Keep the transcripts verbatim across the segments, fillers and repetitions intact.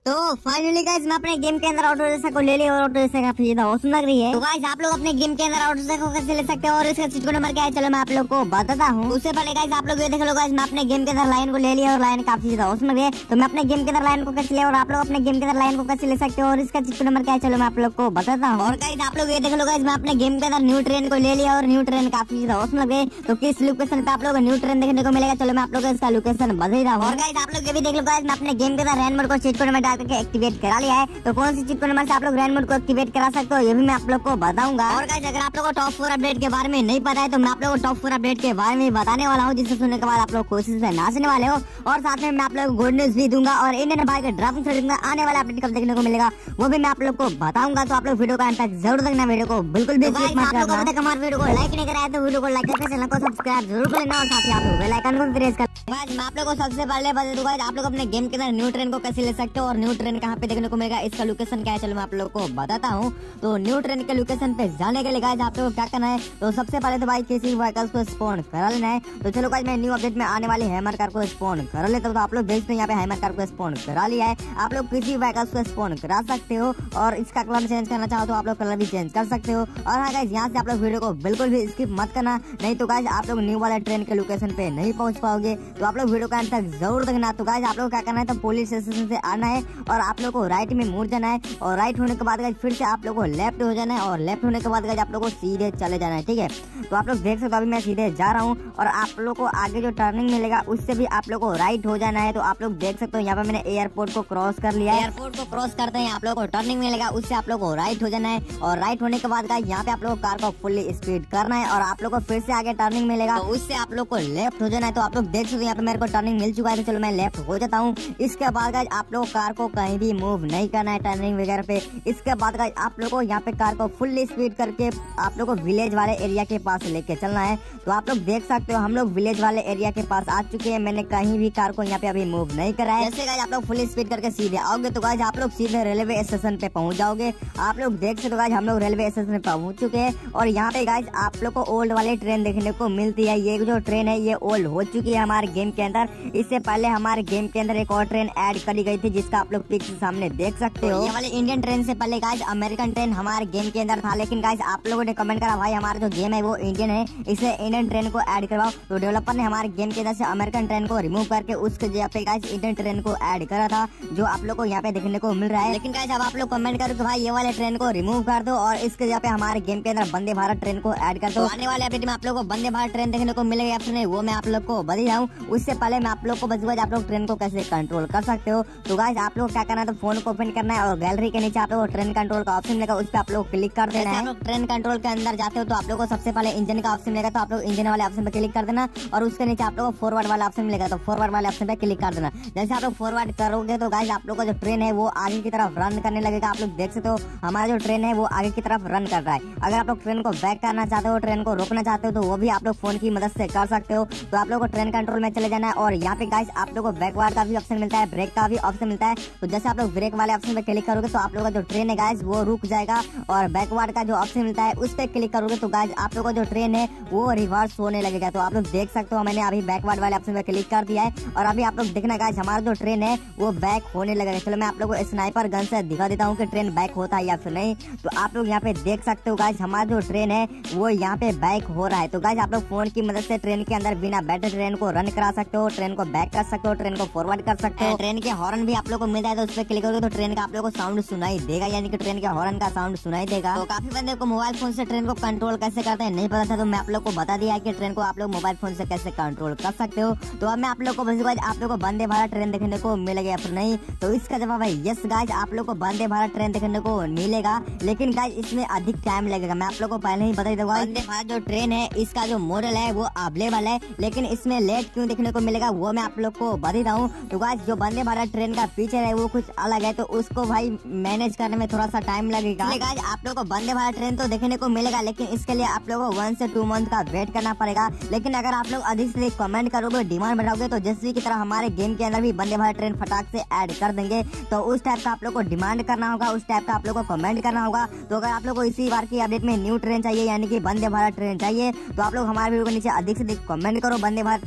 तो finally guys मैं अपने गेम के अंदर ऑटो रिक्शा को ले लिया और ऑटो रिक्शा काफी ज्यादा औसम लग रही है। तो गाइस आप लोग अपने गेम के अंदर ऑटो रिक्शा को कैसे ले सकते हो और इसका सीट को नंबर क्या है, चलो मैं आप लोग को बताता हूँ। उससे पहले गाइस आप लोग ये देख लो गाइस मैं अपने गेम के अंदर लाइन को ले लिया और लाइन काफी ज्यादा औसम लग रही है। तो मैं अपने गेम के अंदर लाइन को कैसे लिया और आप लोग अपने गेम के अंदर लाइन को कैसे ले सकते हो और इसका सीट को नंबर क्या है, चलो मैं आप लोग को बताता हूँ। और गाइस आप लोग ये देख लो गाइस मैं अपने गेम के अंदर न्यू ट्रेन को ले लिया और न्यू ट्रेन काफी ज्यादा औसम लग रही है। तो किस लोकेशन पे आप लोग न्यू ट्रेन देखने को मिलेगा, चलो मैं आप लोग को इसका लोकेशन बता रहा हूँ। और गाइस आप लोग ये भी देख लो गाइस मैं अपने गेम के अंदर रैन मोड को सीट को नंबर डाल करके एक्टिवेट करा लिया है। तो कौन सी चीज को नंबर से आप लोग रैन मोड को एक्टिवेट करा सकते हो ये भी मैं आप लोग को बताऊंगा। और गाइस अगर आप लोगों को टॉप फोर अपडेट के बारे में नहीं पता है तो मैं आप लोगों को टॉप फोर अपडेट के बारे में बताने वाला हूँ, जिसे सुनने के बाद आप लोग कोशिश से नाचने वाले हो। और साथ में मैं आप लोग को गुड न्यूज भी दूंगा और इंडियन भाई के ड्राफ्टिंग से दूंगा आने वाला अपडेट कब देखने को मिलेगा वो भी मैं आप लोग को बताऊंगा। तो आप लोग वीडियो का अंत तक जरूर देखना, वीडियो को बिल्कुल भी स्किप मत करना। अभी तक हमारे वीडियो को लाइक नहीं कराया तो वीडियो को लाइक करके चैनल को सब्सक्राइब जरूर कर लेना और साथ ही आप लोग बेल आइकन को प्रेस कर। गाइस मैं आप लोगों को सबसे पहले बता दूंगा आप लोग अपने गेम के अंदर न्यू ट्रेन को कैसे ले सकते हो और न्यू ट्रेन कहाँ पे देखने को मिलेगा, इसका लोकेशन क्या है, चलो मैं आप लोग को बताता हूँ। तो न्यू ट्रेन के लोकेशन पे जाने के लिए गाइस आप लोग को क्या करना है, तो सबसे पहले तो भाई किसी व्हीकल्स को स्पॉन करा लेना है। तो चलो गाइस मैं न्यू अपडेट में आने वाली हैमर कार को स्पॉन करा लेता हूँ। तो आप लोग देखते हैं यहाँ पे हैमर कार को स्पॉन करा लिया है। आप लोग किसी व्हीकल्स को स्पॉन करा सकते हो और इसका कलर चेंज करना चाहो तो आप लोग कलर भी चेंज कर सकते हो। और हाँ गाइस यहाँ से आप लोग वीडियो को बिल्कुल भी स्किप मत करना, नहीं तो गाइस आप लोग न्यू वाले ट्रेन के लोकेशन पे नहीं पहुंच पाओगे। तो आप लोग वीडियो का अंत तक जरूर देखना। तो गाइस आप लोग क्या करना है, तो पुलिस स्टेशन से आना है और आप लोग को राइट में मुड़ जाना है और राइट होने के बाद गाइस फिर से आप लोग को लेफ्ट हो जाना है और लेफ्ट होने के बाद गाइस आप लोग को सीधे चले जाना है, ठीक है। तो आप लोग देख सकते हो अभी मैं सीधे जा रहा हूँ और आप लोग को आगे जो टर्निंग मिलेगा उससे भी आप लोग को राइट हो जाना है। तो आप लोग देख सकते हो यहाँ पे मैंने एयरपोर्ट को क्रॉस कर लिया है। एयरपोर्ट को क्रॉस करते हैं आप लोग को टर्निंग मिलेगा, उससे आप लोग को राइट हो जाना है और राइट होने के बाद गाइस यहाँ पे आप लोग कार को फुल्ली स्पीड करना है और आप लोग को फिर से आगे टर्निंग मिलेगा तो उससे आप लोग को लेफ्ट हो जाना है। तो आप लोग देख सकते हो यहाँ पे मेरे को टर्निंग मिल चुका है, तो चलो मैं लेफ्ट हो जाता हूँ। इसके बाद गाइस आप लोग कार को कहीं भी मूव नहीं करना है टर्निंग वगैरह पे। इसके बाद गाइस आप लोग को यहाँ पे कार को फुल्ली स्पीड करके आप लोग को विलेज वाले एरिया के पास लेके चलना है। तो आप लोग देख सकते हो हम लोग विलेज वाले एरिया के पास आ चुके हैं। मैंने कहीं भी कार को यहाँ पे अभी मूव नहीं करा है। जैसे गाइस आप लोग फुल स्पीड करके सीधे आओगे तो गाइस आप लोग सीधे रेलवे स्टेशन पे पहुंच जाओगे। आप लोग देख सकते हो गाइस हम लोग रेलवे स्टेशन पे पहुंच चुके हैं और यहाँ पे गाइस आप लोग को ओल्ड वाली ट्रेन देखने को मिलती है। ये जो ट्रेन है ये ओल्ड हो चुकी है हमारे गेम के अंदर। इससे पहले हमारे गेम के अंदर एक और ट्रेन ऐड करी गई थी जिसका आप लोग पिक्चर सामने देख सकते हो। ये वाली इंडियन ट्रेन से पहले गाइस अमेरिकन ट्रेन हमारे गेम के अंदर था, लेकिन गाइस आप लोगों ने कमेंट करा भाई हमारा जो गेम है वो इंडियन है, इसे इंडियन ट्रेन को ऐड करवाओ। तो डेवलपर ने हमारे गेम के अंदर से अमेरिकन ट्रेन को रिमूव करके उसके जगह पे गाइस इंडियन ट्रेन को ऐड करा था जो आप लोग को यहाँ पे देखने को मिल रहा है। लेकिन गाइस अब आप लोग कमेंट करो कि भाई ये वाले ट्रेन को रिमूव कर दो और इसके जगह पे हमारे गेम के अंदर वंदे भारत ट्रेन को ऐड कर दो। आने वाले अपडेट में आप लोग को वंदे भारत ट्रेन देखने को मिलेगा या फिर नहीं वो मैं आप लोग को बता रहा हूँ। उससे पहले मैं आप लोग को बता आप लोग ट्रेन को कैसे कंट्रोल कर सकते हो। तो गाइस आप लोग क्या करना है, तो फोन को ओपन करना है और गैलरी के नीचे आप लोग ट्रेन कंट्रोल का ऑप्शन मिलेगा, उस पर आप लोग क्लिक कर देना है। आप लोग ट्रेन कंट्रोल के अंदर जाते हो तो आप लोग को सबसे पहले इंजन का ऑप्शन मिलेगा, तो आप लोग इंजन वाले ऑप्शन पे क्लिक कर देना और उसके नीचे आप लोग को फॉरवर्ड वाला ऑप्शन मिलेगा, तो फॉरवर्ड वाले ऑप्शन पे क्लिक कर देना। जैसे आप लोग फॉरवर्ड करोगे तो गाइस आप लोग का जो ट्रेन है वो आगे की तरफ रन करने लगेगा। आप लोग देख सकते हो हमारा जो ट्रेन है वो आगे की तरफ रन कर रहा है। अगर आप लोग ट्रेन को बैक करना चाहते हो, ट्रेन को रोकना चाहते हो तो वो भी आप लोग फोन की मदद से कर सकते हो। तो आप लोग को ट्रेन कंट्रोल में चले जाना है और यहाँ पे गाइस आप लोग को बैकवर्ड का भी ऑप्शन मिलता है, ब्रेक का भी ऑप्शन मिलता है। तो जैसे आप लोग ब्रेक वाले ऑप्शन पे क्लिक करोगे तो आप लोग का जो ट्रेन है गाइस वो रुक जाएगा और बैकवर्ड का जो ऑप्शन मिलता है उस पे क्लिक करोगे तो गाइस आप लोग का जो ट्रेन है वो रिवर्स होने लगेगा। तो आप लोग देख सकते हो मैंने अभी बैकवर्ड वाले ऑप्शन पे क्लिक कर दिया है और अभी आप लोग देखना गाइस हमारा जो ट्रेन है वो बैक होने लगेगा। चलो मैं आप लोग को स्नाइपर गन से दिखा देता हूँ कि ट्रेन बैक होता है या फिर नहीं। तो आप लोग यहाँ पे देख सकते हो गाइस हमारा जो ट्रेन है वो यहाँ पे बैक हो रहा है। तो गाइस आप लोग फोन की मदद से ट्रेन के अंदर बिना बैठे ट्रेन को रन करा सकते हो, ट्रेन को बैक कर सकते हो, ट्रेन को फॉरवर्ड कर सकते हो। ट्रेन के हॉर्न भी आप लोग को मिलता है, तो उस पर क्लिक करोगे तो ट्रेन का आप लोग को साउंड सुनाई देगा, यानी कि ट्रेन के हॉर्न का साउंड सुनाई देगा। तो काफी बंदे को मोबाइल फोन से ट्रेन को कंट्रोल कैसे करते हैं नहीं पता था, तो मैं आप लोग को बता दिया कि ट्रेन को आप लोग मोबाइल फोन से कैसे कंट्रोल कर सकते हो। तो अब मैं आप लोग को बस आप लोग को वंदे भारत ट्रेन देखने को मिलेगा या फिर नहीं, तो इसका जवाब है यस गाइस आप लोग को वंदे भारत ट्रेन देखने को मिलेगा, लेकिन गाइस इसमें अधिक टाइम लगेगा। मैं आप लोग को पहले ही बता दूंगा वंदे भारत जो ट्रेन है इसका जो मॉडल है वो अवेलेबल है, लेकिन इसमें लेट क्यों देखने को मिलेगा वो मैं आप लोग को बता रहा हूँ। तो गाइस जो वंदे भारत ट्रेन का फीचर है वो कुछ अलग है, तो उसको भाई मैनेज करने में थोड़ा सा टाइम लगेगा। गाइस आप लोग को वंदे भारत ट्रेन तो देखने को मिलेगा, लेकिन इसके लिए आप लोग को वन से टू मंथ का वेट करना पड़ेगा। लेकिन अगर आप लोग अधिक से अधिक कमेंट करोगे, डिमांड बढ़ाओगे, तो जैसे की तरह हमारे गेम के अंदर भी वंदे भारत ट्रेन फटाक से ऐड कर देंगे। तो उस टाइप का आप लोग को डिमांड करना होगा, उस टाइप का आप लोग को कमेंट करना होगा। तो अगर आप लोग को इसी बार की अपडेट में न्यू ट्रेन चाहिए यानी कि वंदे भारत ट्रेन चाहिए, तो आप लोग हमारे वीडियो के नीचे अधिक से अधिक कमेंट करो वंदे भारत ट्रेन के लिए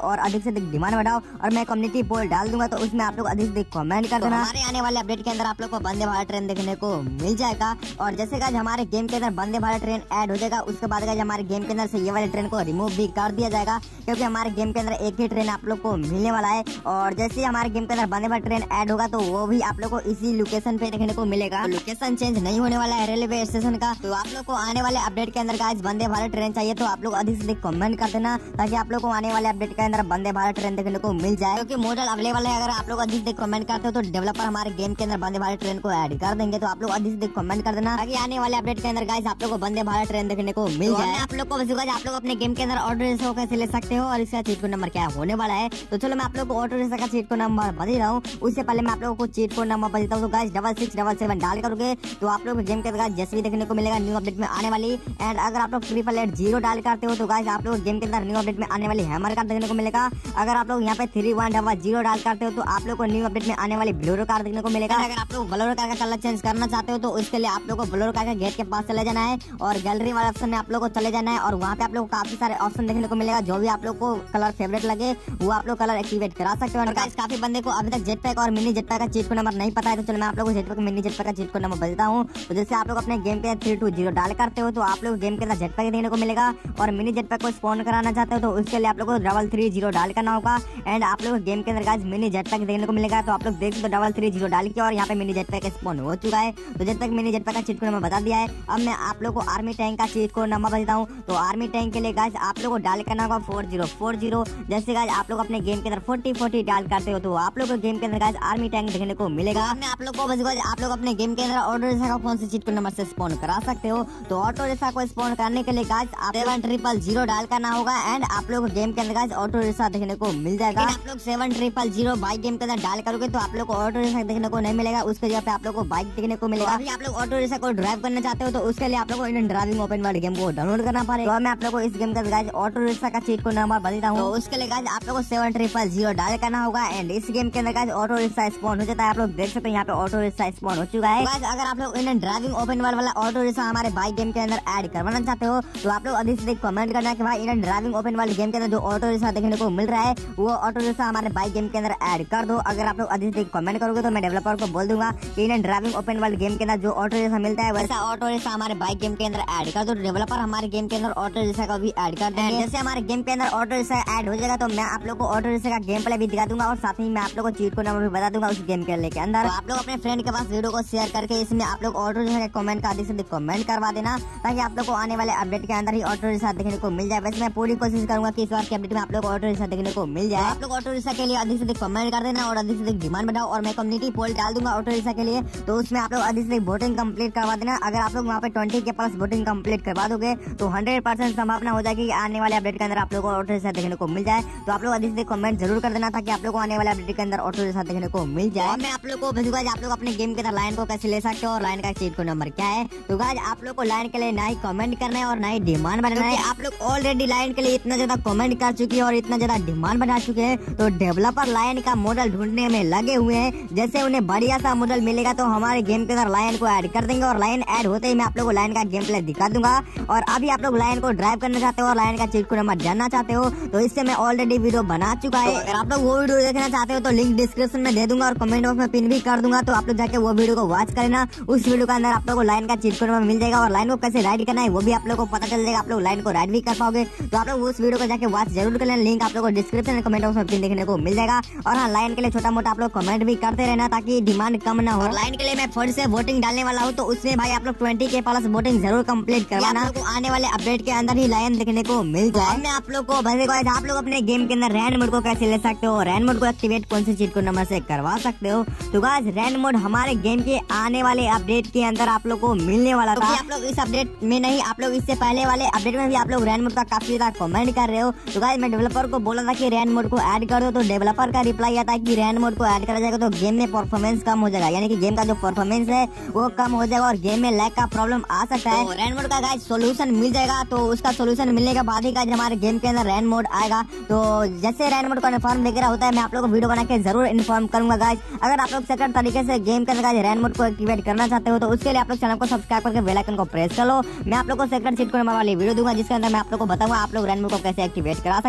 और अधिक से अधिक डिमांड बढ़ाओ और मैं कम्युनिटी पोल डाल दूंगा, तो उसमें आप लोग अधिक से अधिक कमेंट कर देना। हमारे आने वाले अपडेट के अंदर आप लोग को वंदे भारत ट्रेन देखने को मिल जाएगा। और जैसे गाइस हमारे गेम के अंदर वंदे भारत ट्रेन ऐड हो जाएगा, उसके बाद गाइस हमारे गेम के अंदर से ये वाली ट्रेन को रिमूव भी कर दिया जाएगा, क्योंकि हमारे गेम के अंदर एक ही ट्रेन आप लोग को मिलने वाला है। और जैसे ही हमारे गेम के अंदर वंदे भारत ट्रेन ऐड होगा तो वो भी आप लोग को इसी लोकेशन पे देखने को मिलेगा। तो लोकेशन चेंज नहीं होने वाला है रेलवे स्टेशन का। तो आप लोग को आने वाले अपडेट के अंदर गाइस वंदे भारत ट्रेन चाहिए तो आप लोग अधिक से अधिक कमेंट कर देना, ताकि आप लोग को आने वाले अपडेट के अंदर वंदे भारत ट्रेन देखने को मिल जाए, क्योंकि मॉडल अवेलेबल है। अगर आप लोग अधिक से अधिक कमेंट करते हो तो डेवलपर हमारे गेम के अंदर वंदे भारत ट्रेन को ऐड कर देंगे। तो आप लोग अधिक से अधिक कमेंट कर देना, ताकि आने वाले अपडेट के अंदर गाइस आप लोग को वंदे भारत ट्रेन देखने को मिल जाए। आप लोग को आप लोग अपने गेम के अंदर ऑटो रिक्शा कैसे ले सकते हो और इसका चीट कोड नंबर क्या होने वाला है। तो चलो मैं आप लोग को ऑटो रिक्शा का चीट कोड नंबर बता रहा हूँ। उससे पहले मैं आप लोगों को चीट कोड नंबर बताता हूँ। तो guys double six double seven डाल करोगे तो आप लोग गेम के अंदर जैसे भी देखने को मिलेगा न्यू अपडेट में आने वाली। एंड अगर आप लोग ट्रिपल एट जीरो डाल करते हो तो गाइस आप लोग गेम के अंदर न्यू अपडेट में आने वाली हैमर कार देखने को मिलेगा। अगर आप लोग यहाँ पे थ्री वन डबल जीरो डाल करते हो तो आप लोग को न्यू अपडेट में आने वाली बोलेरो कार देखने को मिलेगा। अगर आप लोग बोलेरो कार का कलर चेंज करना चाहते हो तो उसके लिए आप लोग को बोलेरो कार के गेट के पास चले जाना है और गैलरी वाले ऑप्शन में आप लोग को चले जाना है और वहाँ पे आप लोग को काफी सारे ऑप्शन देखने को मिलेगा। जो भी आप लोग को कलर फेवरेट लगे वो आप लोग कलर एक्टिवेट करा सकते हो। गाइस काफी बंदे को अभी तक जेट पैक और मिनी जेट पैक का चीट कोड नंबर नहीं पता है, तो चलो मैं आप लोग को jet pack mini jet pack का चीट कोड नंबर बताता हूँ। तो जैसे आप लोग अपने गेम के थ्री टू जीरो डाल करते हो तो आप लोग गेम के अंदर जेट पैक देखने को मिलेगा और मिनी जेट पैक को स्पॉन कराना चाहते हो तो उसके लिए आप लोग को डबल थ्री जीरो डाल करना होगा। एंड आप लोग गेम के अंदर गाइस मिनी जेट पैक देखने को मिलेगा। तो आप लोग देख सकते हो डबल थ्री जीरो डाल के और यहाँ पे मिनी जेट पैक स्पॉन हो चुका है। तो jet pack mini jet pack का चीट कोड नंबर बता दिया है। अब मैं आप लोग को आर्मी टैंक का चीट कोड नंबर बताता हूँ। तो आर्मी टैंक के लिए गाइस आप लोग को डाल करना होगा फोर जीरो फोर जीरो। जैसे गाइस आप लोग अपने गेम के अंदर फोर्टी फोर्टी डाल करते हो तो आप लोग को गेम के अंदर गाइस आर्मी टैंक देखने को मिलेगा। मैं आप लोग को बस आप लोग अपने गेम के अंदर ऑटो रिक्शा का कौन से चीट कोड नंबर से स्पॉन करा सकते हो। तो ऑटो रिक्शा को स्पॉन करने के लिए गाइस आप सेवन ट्रिपल जीरो डाल करना होगा एंड आप लोग गेम के अंदर गाइस ऑटो रिक्शा देखने को मिल जाएगा। आप लोग seven triple zero bike game के अंदर डाल करोगे तो आप लोग को ऑटो रिक्शा देखने को नहीं मिलेगा, उसके जगह पे आप लोग को बाइक देखने को मिलेगा। अभी आप लोग ऑटो रिक्शा को ड्राइव करना चाहते हो तो उसके लिए आप लोग को Indian driving open world game को डाउनलोड करना पड़ेगा। तो मैं आप लोग को इस गेम का गाइस ऑटो रिक्शा का चीट कोड नंबर बताता हूँ। तो उसके लिए गाइस आप लोग को सेवन ट्रिपल जीरो डाल करना होगा एंड इस गेम के अंदर गाइस ऑटो रिक्शा स्पॉन हो जाता है। आप लोग देख सकते हैं यहाँ पे ऑटो रिक्शा स्पॉन हो चुका है। गाइस अगर आप लोग इंडियन ड्राइविंग ओपन वर्ल्ड वाला ऑटो रिक्शा हमारे बाइक गेम के अंदर ऐड करवाना चाहते हो तो आप लोग अधिक से अधिक कमेंट करना कि भाई Indian driving open world game के अंदर जो ऑटो रिक्शा देखने को मिल रहा है वो ऑटो रिक्शा हमारे बाइक गेम के अंदर ऐड कर दो। अगर आप लोग अधिक से अधिक कमेंट करोगे तो मैं डेवलपर को बोल दूंगा कि Indian driving open world game के अंदर जो ऑटो रिक्शा मिलता है वैसा ऑटो रिक्शा हमारे बाइक गेम के अंदर ऐड कर दो। डेवलपर हमारे गेम के अंदर ऑटो रिक्शा का भी ऐड कर देंगे। जैसे हमारे गेम के अंदर ऑटो रिक्शा ऐड हो जाएगा तो मैं आप लोग को ऑटो रिक्शा का गेम प्ले भी दिखा दूंगा और साथ ही मैं आप लोग को चीट कोड नंबर भी बता दूंगा उस गेम के के अंदर। आप लोग अपने फ्रेंड के पास वीडियो को शेयर करके इसमें आप लोग ऑटो रिक्शा के कमेंट का अधिक से अधिक कमेंट करवा देना, ताकि आप लोग को आने वाले अपडेट के अंदर ही ऑटो रिक्शा देखने को मिल जाए। वैसे मैं पूरी कोशिश करूंगा कि इस बार के अपडेट में आप लोग ऑटो रिक्शा देखने को मिल जाए। आप लोग ऑटो रिक्शा के लिए अधिक से अधिक कमेंट कर देना और अधिक से अधिक डिमांड बढ़ाओ और मैं कम्युनिटी पोल डाल दूंगा ऑटो रिक्शा के लिए। तो उसमें आप लोग अधिक से अधिक वोटिंग कंप्लीट करवा देना। अगर आप लोग वहाँ पे ट्वेंटी के प्लस वोटिंग कंप्लीट करवा दोगे तो हंड्रेड परसेंट संभावना हो जाएगी आने वाले अपडेट के अंदर आप लोग को ऑटो रिक्शा देखने को मिल जाए। तो आप लोग अधिक से अधिक कमेंट जरूर कर देना ताकि आप लोग को आने वाले अपडेट के अंदर ऑटो रिक्शा देखने को मिल जाए। मैं आप लोग को भेजूंगा आप लोग अपने गेम के अंदर लाइन को कैसे ले सकते हो और लाइन का चीट कोड नंबर क्या है। तो गाइस आप लोग को लाइन के लिए ना ही कमेंट करना है और ना ही डिमांड बनाना है। आप लोग ऑलरेडी लाइन के लिए इतना ज्यादा कमेंट कर चुके हैं और इतना ज्यादा डिमांड बना चुके हैं तो डेवलपर लाइन का मॉडल ढूंढने में लगे हुए हैं। जैसे उन्हें बढ़िया सा मॉडल मिलेगा तो हमारे गेम के अंदर लाइन को ऐड कर देंगे और लाइन ऐड होते ही मैं आप लोग को लाइन का गेम प्ले दिखा दूंगा। और अभी आप लोग लाइन को ड्राइव करना चाहते हो और लाइन का चीट कोड नंबर जानना चाहते हो तो इससे मैं ऑलरेडी वीडियो बना चुका है। अगर आप लोग वो वीडियो देखना चाहते हो तो लिंक डिस्क्रिप्शन में दे दूंगा और कमेंट बॉक्स में पिन भी कर दूंगा। तो आप लोग जाके वो वीडियो को वॉच करना। उस वीडियो के अंदर आप लोग को लाइन का चीट कोड नंबर मिल जाएगा और लाइन को कैसे राइड करना है वो भी आप लोग को पता चल जाएगा। आप लोग लाइन को राइड भी कर पाओगे। तो आप लोग उस वीडियो को जाके वॉच जरूर कर लेना। लिंक आप लोग को डिस्क्रिप्शन में कमेंट बॉक्स में पिन देखने को मिल जाएगा। और हाँ लाइन के लिए छोटा मोटा आप लोग कमेंट भी करते रहना ताकि डिमांड कम ना हो। लाइन के लिए मैं फिर से वोटिंग डालने वाला हूँ तो उसमें भाई आप लोग ट्वेंटी के प्लस वोटिंग जरूर कंप्लीट करवाना। आने वाले अपडेट के अंदर ही लाइन देखने को मिल जाए। मैं आप लोग को बताऊंगा आप लोग अपने गेम के अंदर रैंड मोड को कैसे ले सकते हो, रैंड मोड को एक्टिवेट कौन से चीट कोड नंबर से करवा सकते हो। तो गाइस रैंड मोड हमारे गेम के आने वाले अपडेट के अंदर आप लोग को मिलने वाला था। आप लोग इस अपडेट में नहीं, आप लोग इससे पहले वाले अपडेट में भी आप लोग रैंड मोड का काफी ज्यादा कमेंट कर रहे हो। तो गाइस मैं डेवलपर को बोला था कि रैंड मोड को ऐड कर दो तो डेवलपर का रिप्लाई आता है कि रैंड मोड को ऐड करा जाएगा तो गेम में परफॉर्मेंस कम हो जाएगा, यानी कि गेम का जो परफॉर्मेंस है वो कम हो जाएगा और गेम में लैग का प्रॉब्लम आ सकता है। तो रैंड मोड का गाइस सॉल्यूशन मिल जाएगा। तो उसका सॉल्यूशन मिलने के बाद ही गाइस हमारे गेम के अंदर रैंड मोड आएगा। तो जैसे रैंड मोड का इन्फॉर्म वगैरह होता है मैं आप लोग को वीडियो बना के जरूर इन्फॉर्म करूंगा गाइस। अगर आप लोग सेकंड तरीके से गेम के अंदर रैंड मोड को एक्टिवेट करना चाहते हो तो उसके लिए आप लोग चैनल को सब्सक्राइब करके बेल आइकन को प्रेस कर लो। मैं आप लोग को सेकंड चीट कोड नंबर वाली वीडियो दूंगा जिसके अंदर मैं आप लोग को बताऊंगा आप लोग रैंड मोड को कैसे एक्टिवेट करा सकते हो।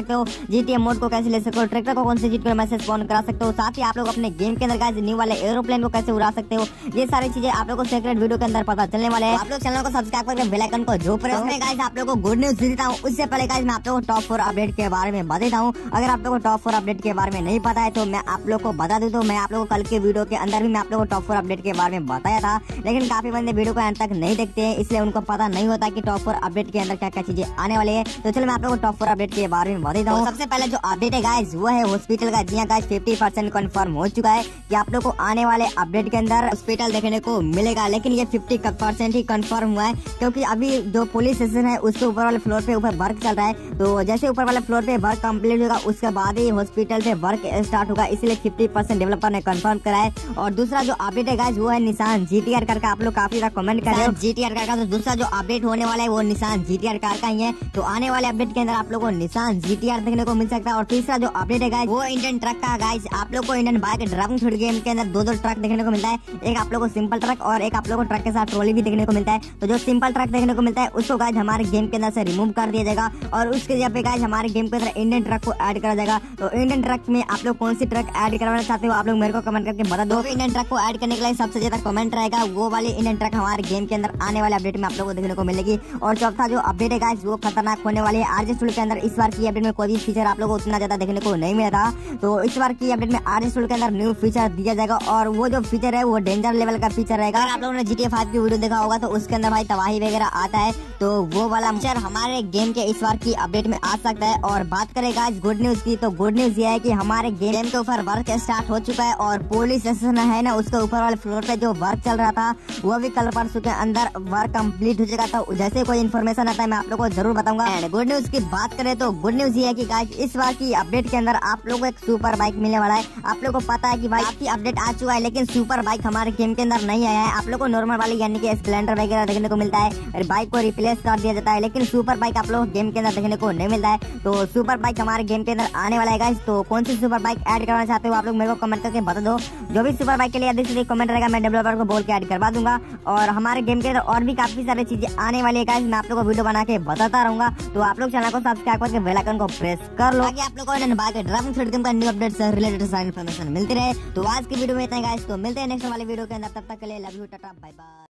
जीटीए मोड को कैसे ले सकते हो, ट्रैक्टर को कौन से जीत कर मैसेज स्पॉन करा सकते हो, साथ ही आप लोग अपने गेम के अंदर गाइस न्यू वाले एरोप्लेन को कैसे उड़ा सकते हो, ये सारी चीजें आप लोग को सीक्रेट वीडियो के अंदर पता चलने वाले हैं। आप लोग चैनल को सब्सक्राइब करके बेल आइकन को जो प्रेस करें। गाइस आप लोग को गुड न्यूज देता हूँ, उससे पहले गाइस मैं आप लोग को टॉप फोर अपडेट के बारे में बता देता हूँ। अगर आप लोग को टॉप फोर अपडेट के बारे में नहीं पता है तो मैं आप लोग को बता दूं, तो मैं आप लोग को कल के वीडियो के अंदर भी मैं आप लोग को टॉप फोर अपडेट के बारे में बताया था, लेकिन काफी बंदे वीडियो को अंत तक नहीं देखते हैं, इसलिए उनको पता नहीं होता कि टॉप फोर अपडेट के अंदर क्या क्या चीजें आने वाली है। तो चलो मैं आप लोग को टॉप फोर अपडेट के बारे में बता देता हूँ। सबसे पहले जो अपडेट है गाइस वो है हॉस्पिटल का। जी हाँ गाइस फिफ्टी परसेंट कन्फर्म हो चुका है कि आप लोग को आने वाले अपडेट के अंदर हॉस्पिटल देखने को मिलेगा, लेकिन ये फिफ्टी परसेंट ही कन्फर्म हुआ है क्योंकि अभी जो पुलिस स्टेशन है उसके ऊपर वाले फ्लोर पे ऊपर वर्क चल रहा है। तो जैसे ऊपर वाले फ्लोर पे वर्क कंप्लीट होगा उसके बाद ही हॉस्पिटल पे वर्क स्टार्ट होगा, इसलिए फिफ्टी परसेंट डेवलपर ने कंफर्म करा है। और दूसरा जो अपडेट है गाइस वो है निशान जीटीआर कार का। आप लोग काफी ज्यादा कमेंट कर रहे हो जीटीआर कार का, तो दूसरा जो अपडेट होने वाला है वो निशान जीटीआर कार का ही है। तो आने वाले अपडेट के अंदर आप लोग को निशान जीटीआर देखने को मिल सकता है। और तीसरा जो अपडेट है गाइस वो इंडियन ट्रक का। गाइस आप लोग को Indian bike driving through game के अंदर दो दो ट्रक देखने को मिलता है, एक आप लोग को सिंपल ट्रक और एक आप लोग को ट्रक के साथ ट्रॉली भी देखने को मिलता है। तो जो सिंपल ट्रक देखने को मिलता है उसको गाइस हमारे गेम के अंदर से रिमूव कर दिया जाएगा और उसके जगह पे गाइस हमारे गेम के अंदर इंडियन ट्रक को ऐड करा जाएगा। तो इंडियन ट्रक में आप लोग कौन सी ट्रक ऐड करवाना चाहते हो आप लोग मेरे को कमेंट करके बता दो। इंडियन ट्रक को ऐड करने के लिए सबसे ज्यादा कमेंट रहेगा वो वाली इंडियन ट्रक हमारे गेम के अंदर आने वाले अपडेट में आप लोग को देखने को मिलेगी। और चौथा जो अपडेट है गाइस वो खतरनाक होने वाली है। आरजे स्टूडियो के अंदर इस बार की अपडेट में कोई भी फीचर आप लोग को उतना ज्यादा देखने को नहीं मिला था, तो इस बार की अपडेट में आरजे स्टूडियो के अंदर न्यू फीचर दिया जाएगा और वो जो फीचर है वो डेंजर लेवल का फीचर रहेगा। अगर आप लोगों ने जीटीए फाइव की वीडियो देखा होगा तो उसके अंदर भाई तबाही वगैरह आता है, तो वो वाला फीचर हमारे गेम के इस बार की अपडेट में आ सकता है। और बात करें गाइस गुड न्यूज की, तो गुड न्यूज ये है कि हमारे गेम के ऊपर वर्क स्टार्ट हो चुका है और पुलिस स्टेशन है ना उसके ऊपर वाले फ्लोर पे जो वर्क चल रहा था वो भी कल परसों के अंदर वर्क कंप्लीट हो चुका था। जैसे कोई इन्फॉर्मेशन आता है मैं आप लोग को जरूर बताऊंगा। एंड गुड न्यूज की बात करें तो गुड न्यूज ये है कि गाइस इस बार की अपडेट के अंदर आप लोग को एक सुपर बाइक मिलने वाला है। आप लोग को पता है कि भाई आपकी अपडेट आ चुका है लेकिन सुपर बाइक हमारे गेम के अंदर नहीं आया है। आप लोग को नॉर्मल वाली यानी कि स्प्लेंडर वगैरह देखने को मिलता है, बाइक को रिप्लेस कर दिया जाता है, लेकिन सुपर बाइक आप लोग गेम के अंदर देखने को नहीं मिलता है। तो सुपर बाइक हमारे गेम के अंदर आने वाला है गाइस। तो कौन सी सुपर बाइक ऐड करना चाहते हो आप लोग मेरे को कमेंट करके बता दो। जो भी सुपर बाइक के लिए अधिक से अधिक कमेंट रहेगा मैं डेवलपर को बोल के ऐड करवा दूंगा। और हमारे गेम के अंदर और भी काफी सारी चीजें आने वाली है गाइस, मैं आप लोग को वीडियो बना के बताता रहूंगा। तो आप लोग चैनल को सब्सक्राइब करके बेल आइकन को प्रेस कर लो ताकि आप लोग को बाइक ड्राइविंग थ्रू गेम का न्यू अपडेट से रिलेटेड सारी इन्फॉर्मेशन मिलती रहे। तो आज की वीडियो में इतना गाइस, तो मिलते हैं नेक्स्ट वाले वीडियो के अंदर, तब तक के लिए love you, tata bye bye.